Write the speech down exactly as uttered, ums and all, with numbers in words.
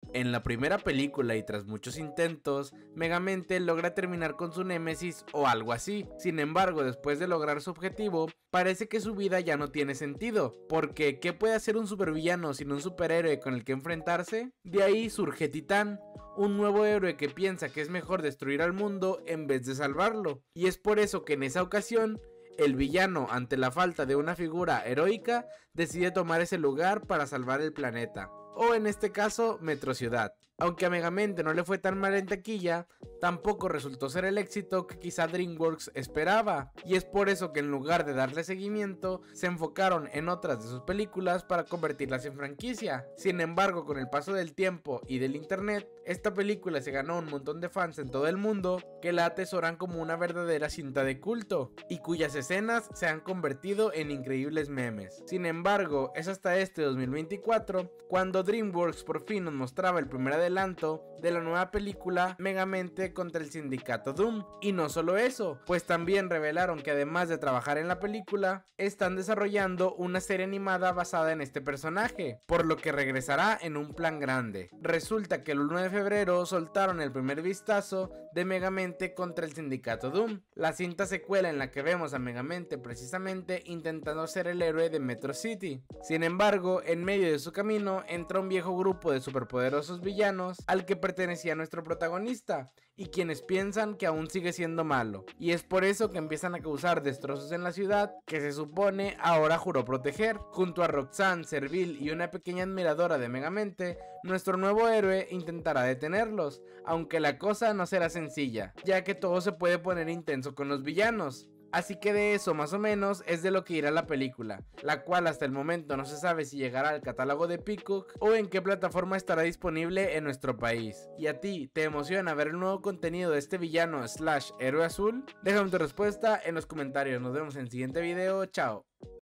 En la primera película y tras muchos intentos, Megamente logra terminar con su némesis o algo así. Sin embargo, después de lograr su objetivo, parece que su vida ya no tiene sentido, porque ¿qué puede hacer un supervillano sin un superhéroe con el que enfrentarse? De ahí surge Titán, un nuevo héroe que piensa que es mejor destruir al mundo en vez de salvarlo, y es por eso que en esa ocasión, el villano, ante la falta de una figura heroica, decide tomar ese lugar para salvar el planeta, o en este caso, Metro Ciudad. Aunque a Megamente no le fue tan mal en taquilla, tampoco resultó ser el éxito que quizá DreamWorks esperaba, y es por eso que en lugar de darle seguimiento, se enfocaron en otras de sus películas para convertirlas en franquicia. Sin embargo, con el paso del tiempo y del internet, esta película se ganó un montón de fans en todo el mundo que la atesoran como una verdadera cinta de culto, y cuyas escenas se han convertido en increíbles memes. Sin embargo, es hasta este dos mil veinticuatro cuando DreamWorks por fin nos mostraba el primer adelanto de la nueva película Megamente contra el Sindicato Doom. Y no solo eso, pues también revelaron que además de trabajar en la película, están desarrollando una serie animada basada en este personaje, por lo que regresará en un plan grande. Resulta que el uno de febrero soltaron el primer vistazo de Megamente contra el Sindicato Doom, la cinta secuela en la que vemos a Megamente precisamente intentando ser el héroe de Metro City. Sin embargo, en medio de su camino entra un viejo grupo de superpoderosos villanos al que pertenecía nuestro protagonista, y quienes piensan que aún sigue siendo malo, y es por eso que empiezan a causar destrozos en la ciudad que se supone ahora juró proteger. Junto a Roxanne, Servil y una pequeña admiradora de Megamente, nuestro nuevo héroe intentará detenerlos, aunque la cosa no será sencilla, ya que todo se puede poner intenso con los villanos. Así que de eso más o menos es de lo que irá la película, la cual hasta el momento no se sabe si llegará al catálogo de Peacock o en qué plataforma estará disponible en nuestro país. ¿Y a ti, te emociona ver el nuevo contenido de este villano slash héroe azul? Déjame tu respuesta en los comentarios, nos vemos en el siguiente video, chao.